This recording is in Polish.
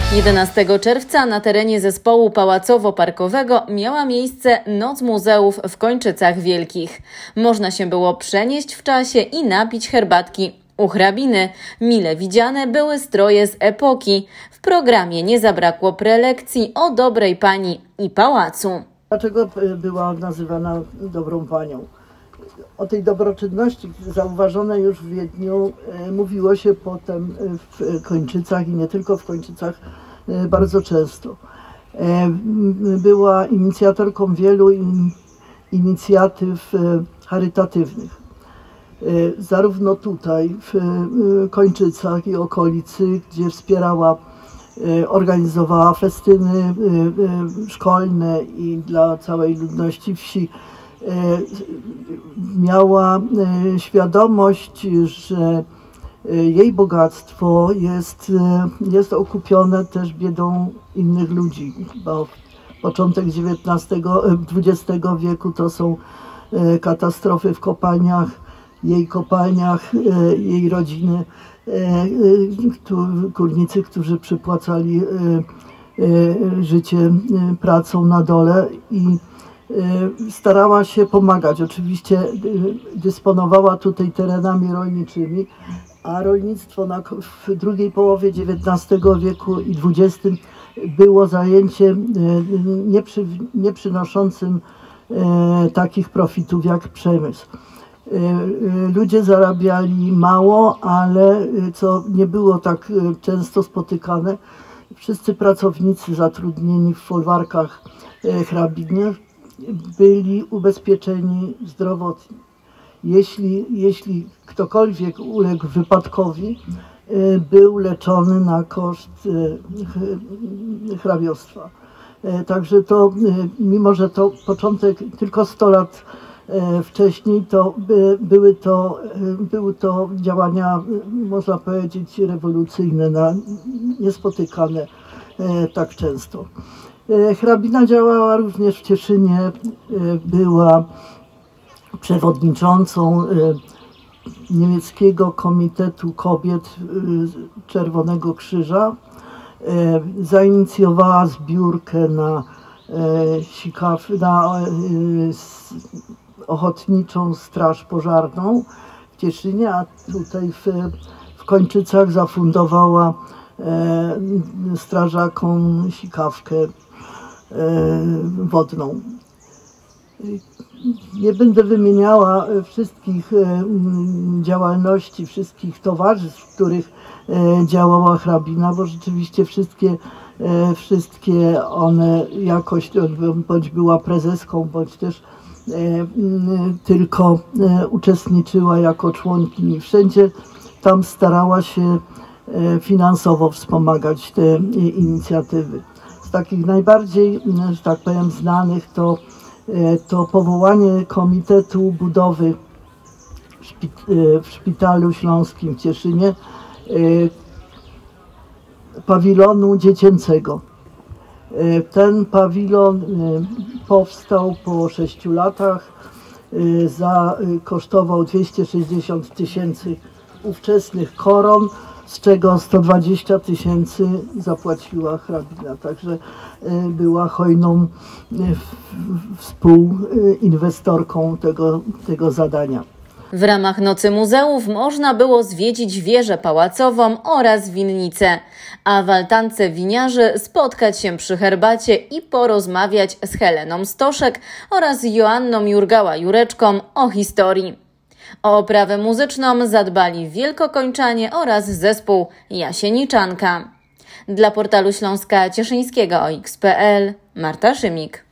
11 czerwca na terenie zespołu pałacowo-parkowego miała miejsce Noc Muzeów w Kończycach Wielkich. Można się było przenieść w czasie i napić herbatki. U hrabiny mile widziane były stroje z epoki. W programie nie zabrakło prelekcji o dobrej pani i pałacu. Dlaczego była nazywana dobrą panią? O tej dobroczynności zauważonej już w Wiedniu mówiło się potem w Kończycach i nie tylko w Kończycach bardzo często. Była inicjatorką wielu inicjatyw charytatywnych. Zarówno tutaj w Kończycach i okolicy, gdzie wspierała, organizowała festyny szkolne i dla całej ludności wsi. Miała świadomość, że jej bogactwo jest okupione też biedą innych ludzi, bo początek XX wieku to są katastrofy w kopalniach, jej rodziny, górnicy, którzy przypłacali życie pracą na dole i starała się pomagać. Oczywiście dysponowała tutaj terenami rolniczymi, a rolnictwo w drugiej połowie XIX wieku i XX było zajęciem nie przynoszącym takich profitów jak przemysł. Ludzie zarabiali mało, ale co nie było tak często spotykane, wszyscy pracownicy zatrudnieni w folwarkach hrabiny byli ubezpieczeni zdrowotnie. Jeśli ktokolwiek uległ wypadkowi, był leczony na koszt hrabiostwa. Także to, mimo że to początek tylko 100 lat wcześniej, to były to działania, można powiedzieć, rewolucyjne, niespotykane tak często. Hrabina działała również w Cieszynie, była przewodniczącą niemieckiego Komitetu Kobiet Czerwonego Krzyża. Zainicjowała zbiórkę na ochotniczą straż pożarną w Cieszynie, a tutaj w Kończycach zafundowała strażakom sikawkę wodną. Nie będę wymieniała wszystkich działalności, wszystkich towarzystw, w których działała hrabina, bo rzeczywiście wszystkie one jakoś bądź była prezeską, bądź też tylko uczestniczyła jako członkini. Wszędzie tam starała się finansowo wspomagać te inicjatywy. Z takich najbardziej, że tak powiem, znanych to powołanie Komitetu Budowy w Szpitalu Śląskim w Cieszynie pawilonu dziecięcego. Ten pawilon powstał po 6 latach, kosztował 260 000 ówczesnych koron, z czego 120 000 zapłaciła hrabina, także była hojną współinwestorką tego zadania. W ramach Nocy Muzeów można było zwiedzić wieżę pałacową oraz winnicę, a w altance winiarzy spotkać się przy herbacie i porozmawiać z Heleną Stoszek oraz Joanną Jurgała-Jureczką o historii. O oprawę muzyczną zadbali Wielkokończanie oraz zespół Jasieniczanka. Dla portalu Śląska Cieszyńskiego OX.pl Marta Szymik.